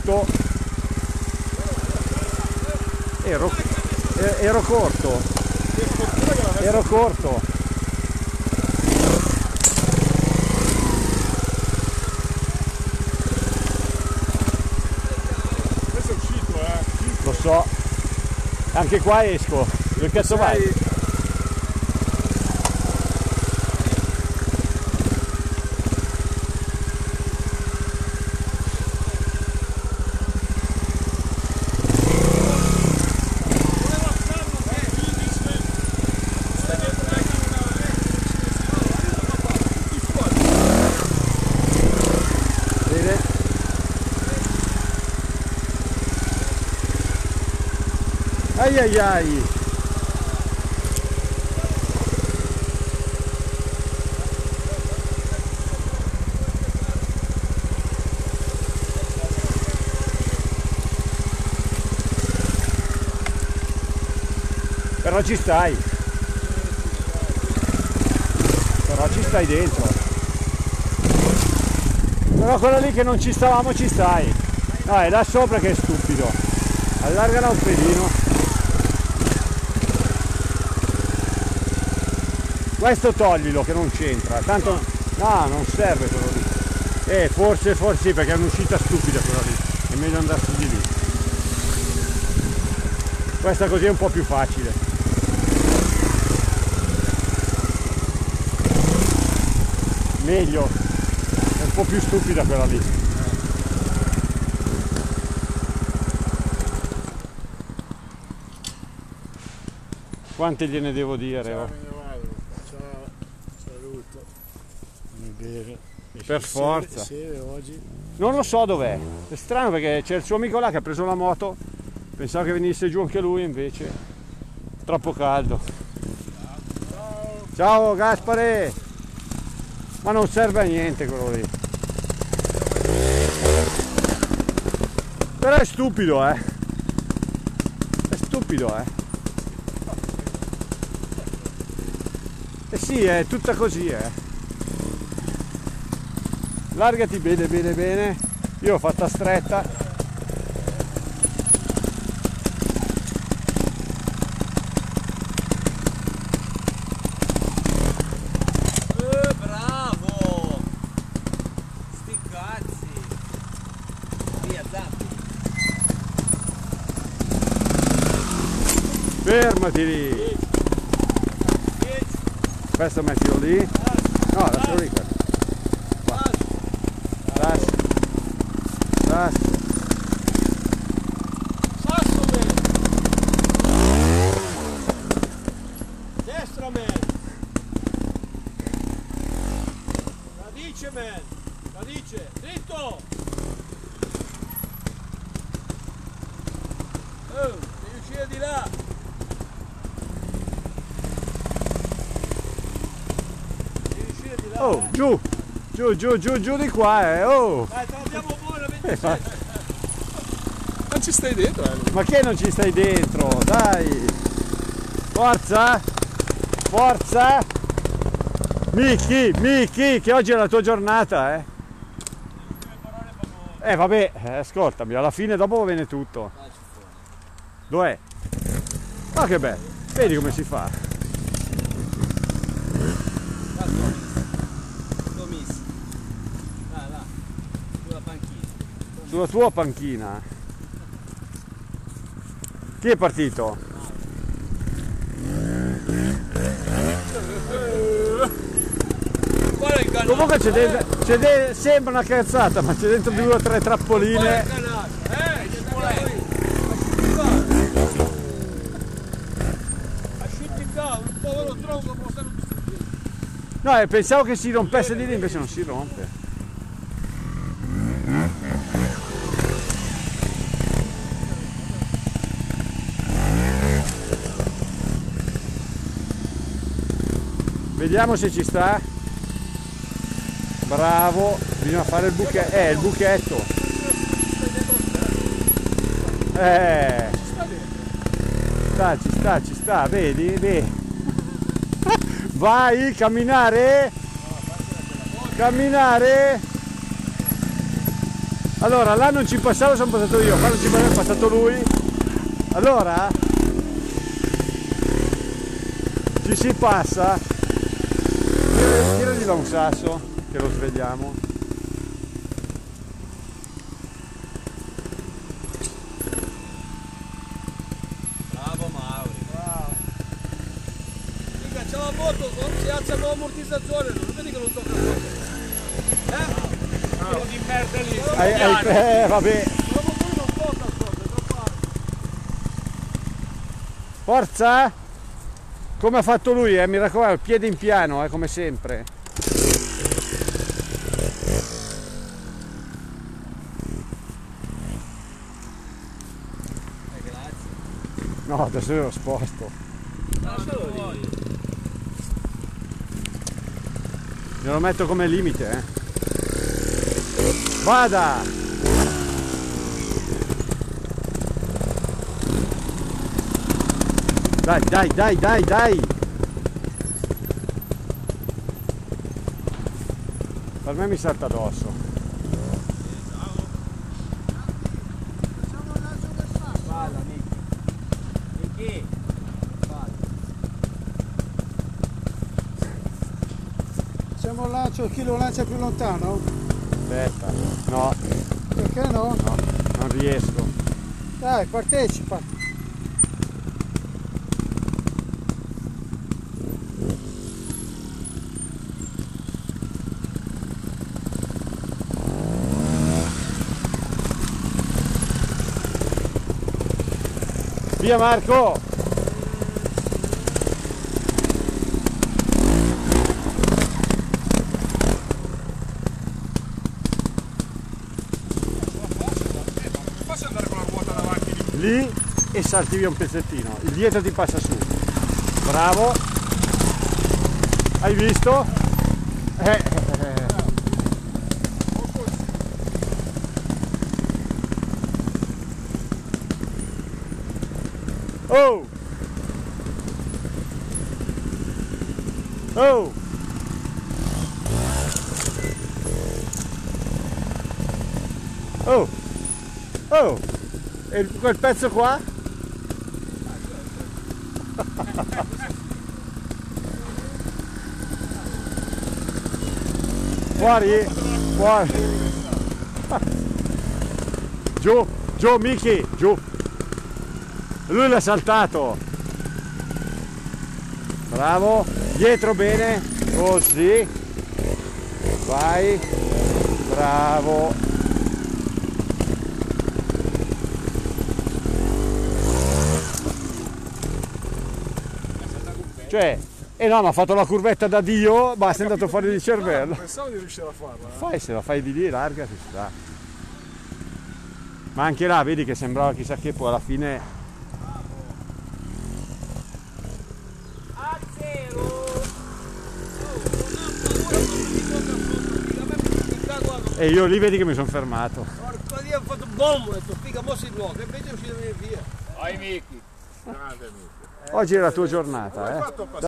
corto. Ero corto. Ero corto. Questo è uscito, Lo so. Anche qua esco. Dove cazzo vai? Ai ai ai! Però ci stai! Però ci stai dentro! Però quello lì che non ci stavamo ci stai! No, è là sopra che è stupido! Allargala un pelino! Questo toglilo che non c'entra, tanto no, non serve quello lì. Forse sì, perché è un'uscita stupida quella lì, è meglio andarsi di lì. Questa così è un po' più facile. Meglio, è un po' più stupida quella lì. Quante gliene devo dire? Oh? Per forza. Non lo so dov'è. È strano perché c'è il suo amico là che ha preso la moto. Pensavo che venisse giù anche lui, invece troppo caldo. Ciao Gaspare! Ma non serve a niente quello lì. Però è stupido, È stupido, sì, è tutta così, Largati bene bene bene, io l'ho fatta stretta. Bravo! Sti cazzi! Via, zappi! Fermati lì! Questo mettilo lì. No, lascialo lì questo. Sasso man! Destra man! Radice man! Radice! Dritto! Oh, devi uscire di là! Devi uscire di là! Oh, giù! Giù di qua, oh! Dai, te l'abbiamo buona, 27! Non ci stai dentro, Ma che non ci stai dentro? Dai! Forza! Forza! Miki, che oggi è la tua giornata, vabbè, ascoltami, alla fine dopo viene tutto. Dov'è? Ma che bello! Vedi come si fa? Sulla tua panchina. Chi è partito? Comunque sembra una cazzata, ma c'è dentro 2 o 3 trappoline. No, pensavo che si rompesse di lì, invece non si rompe. Vediamo se ci sta. Bravo, bisogna fare il buchetto. Il buchetto. Ci sta, vedi? Vai, camminare. Allora, là non ci passavo, sono passato io, qua non ci passavo, è passato lui. Allora ci si passa. Tiragli da un sasso che lo svegliamo. Bravo Mauri, bravo. Mica c'è la moto, si alza con l'ammortizzatore, non vedi che non tocca la moto. Quello di merda lì. Vabbè. Proprio lui non tocca sopra, non fare. Forza! Come ha fatto lui, mi raccomando, piede in piano, come sempre. Grazie. No, adesso lo sposto. Lascialo lì. Glielo metto come limite, Vada! Dai! Per me mi salta addosso. Balla, Nicky. Facciamo il lancio, chi lo lancia più lontano? Aspetta, no, Perché no? no, non riesco. Dai, partecipa. Via Marco! Posso andare con la ruota davanti di Lì e salti via un pezzettino, il dietro ti passa su. Bravo! Hai visto? Oh! Oh! Oh! Oh! E quel pezzo qua? Fuori? Fuori! Giù! Giù Miki! Giù! Lui l'ha saltato! Bravo! Dietro bene! Così! Vai! Bravo! Cioè, no, ma ha fatto la curvetta da Dio, basta, è andato fuori di cervello. Pensavo di riuscire a farla. Fai, se la fai di lì, larga, ci sta. Ma anche là, vedi che sembrava chissà che, poi alla fine... A zero. E io lì vedi che mi sono fermato. Porco Dio, ho fatto boom, ho detto figa, mo si blocca, invece è uscito via. Vai Miki. Grande Miki. Oggi è la tua giornata, Come hai fatto a passare?